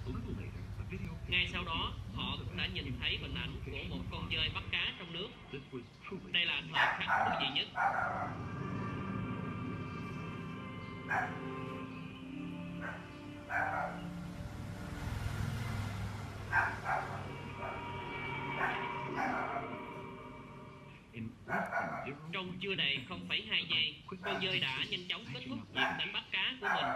Ngay sau đó, họ cũng đã nhìn thấy hình ảnh của một con dơi bắt cá trong nước. Đây là thời khắc thú vị nhất. Trong chưa đầy 0,2 giây, con dơi đã nhanh chóng kết thúc việc đánh bắt cá của mình.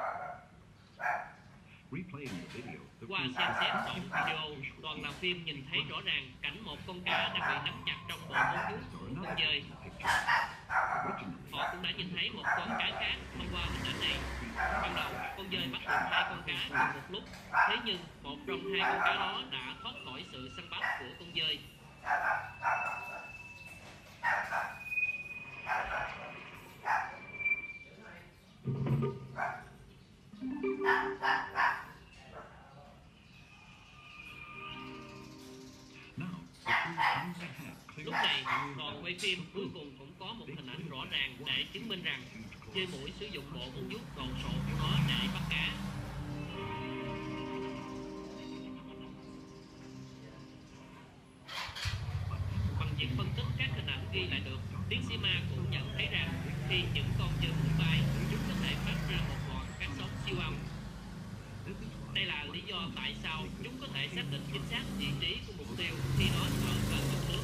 Qua xem xét đoạn video, đoàn làm phim nhìn thấy rõ ràng cảnh một con cá đang bị nắm chặt trong bộ móng vuốt của con dơi. Họ cũng đã nhìn thấy một con cá khác thông qua hình ảnh này. Ban đầu, con dơi bắt được 2 con cá cùng một lúc, thế nhưng một trong 2 con cá đó đã thoát khỏi sự săn bắt của con dơi. Lúc này, đoàn quay phim cuối cùng cũng có một hình ảnh rõ ràng để chứng minh rằng dơi muỗi sử dụng bộ móng vuốt đồ sộ của nó để bắt cá. Bằng việc phân tích các hình ảnh ghi lại được, tiến sĩ Ma cũng nhận thấy rằng khi những con dơi muỗi bay, chúng có thể phát ra một loạt các sóng siêu âm. Đây là lý do tại sao chúng có thể xác định chính xác vị trí của mục tiêu khi nó ở gần mặt nước.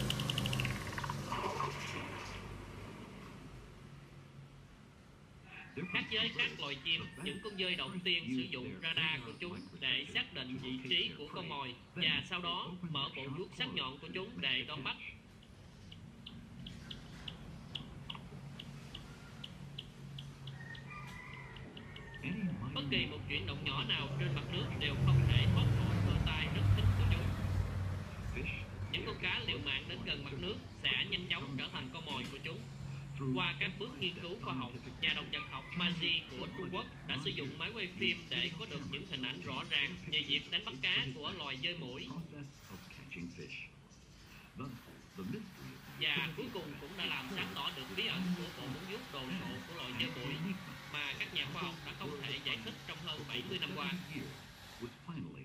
Khác với các loài chim, những con dơi đầu tiên sử dụng radar của chúng để xác định vị trí của con mồi và sau đó mở bộ vuốt sắc nhọn của chúng để đón bắt. Bất kỳ một chuyển động nhỏ nào trên mặt nước đều không thể thoát khỏi cơ tay rất thích của chúng. Những con cá liều mạng đến gần mặt nước sẽ nhanh chóng trở thành con mồi của chúng. Qua các bước nghiên cứu khoa học, nhà động vật học Maji của Trung Quốc đã sử dụng máy quay phim để có được những hình ảnh rõ ràng về việc đánh bắt cá của loài dơi muỗi. Và cuối cùng cũng đã làm sáng tỏ được bí ẩn của bộ móng vuốt đồ sộ của loài dơi muỗi mà các nhà khoa học đã không thể giải thích trong hơn 70 năm qua.